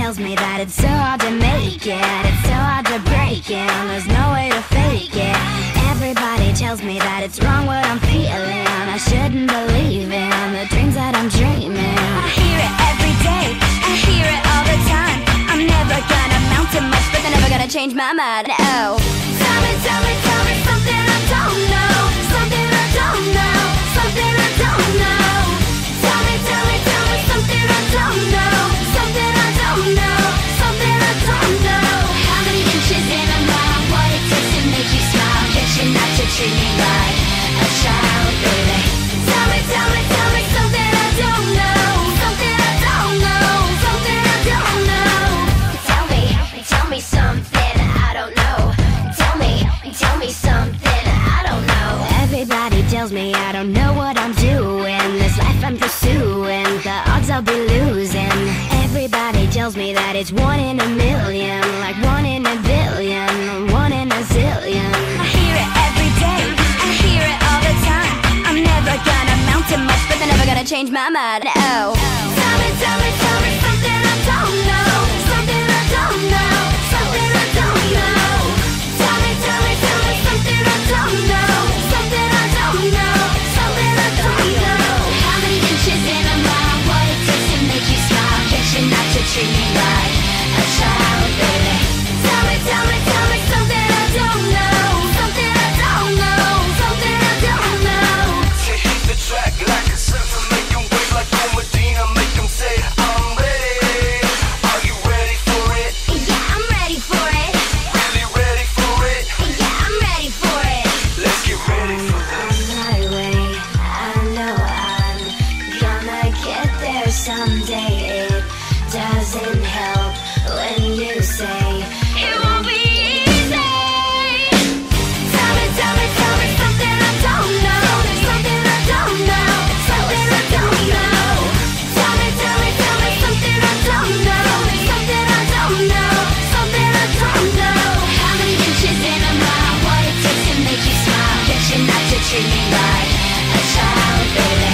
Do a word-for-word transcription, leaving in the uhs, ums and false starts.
tells me that it's so hard to make it, it's so hard to break it, there's no way to fake it. Everybody tells me that it's wrong what I'm feeling, I shouldn't believe in the dreams that I'm dreaming. I hear it every day, I hear it all the time. I'm never gonna amount to much, but they're never gonna change my mind. Oh, tell me, tell me, tell me something I don't know, something I don't know, something I don't know. Tell me, tell me, tell me something I don't know, something I don't know, something I don't know. How many inches in a mile, what it takes to make you smile, get you not to treat me like a child, baby. Tell me, tell me, tell me something I don't know, something I don't know, something I don't know. Tell me, tell me something I don't know. Tell me, tell me something I don't know. Everybody tells me I don't know what I'm doing, this life I'm pursuing, the odds I'll be losing. Everybody tells me that it's one in a million, like one in a billion, one in a zillion. I hear it every day, I hear it all the time. I'm never gonna amount to much, but they're never gonna change my mind. Oh, tell me, tell me, tell me something I don't know, something I don't know, something I don't know. Tell me, tell me, tell me something I don't know, something I don't know, something I don't know. How many inches in a mile, what it takes to make you smile, get you not to treat me like a child, baby. Tell me, tell me, tell me something I don't know, something I don't know, something I don't know. To hit the track like a surfer, make 'em wait like Joe Medina, make 'em say I'm ready. Are you ready for it? Yeah, I'm ready for it. Really ready for it? Yeah, I'm ready for it. Let's get ready for this. On my way, I know I'm gonna get there someday. It doesn't help when you say it won't be easy. Tell me, tell me, tell me something I don't know, something I don't know, something I don't know. Tell me, tell me, tell me something I don't know, something I don't know, something I don't know. How many inches in a mile, what it takes to make you smile, get you not to treat me like a child, baby.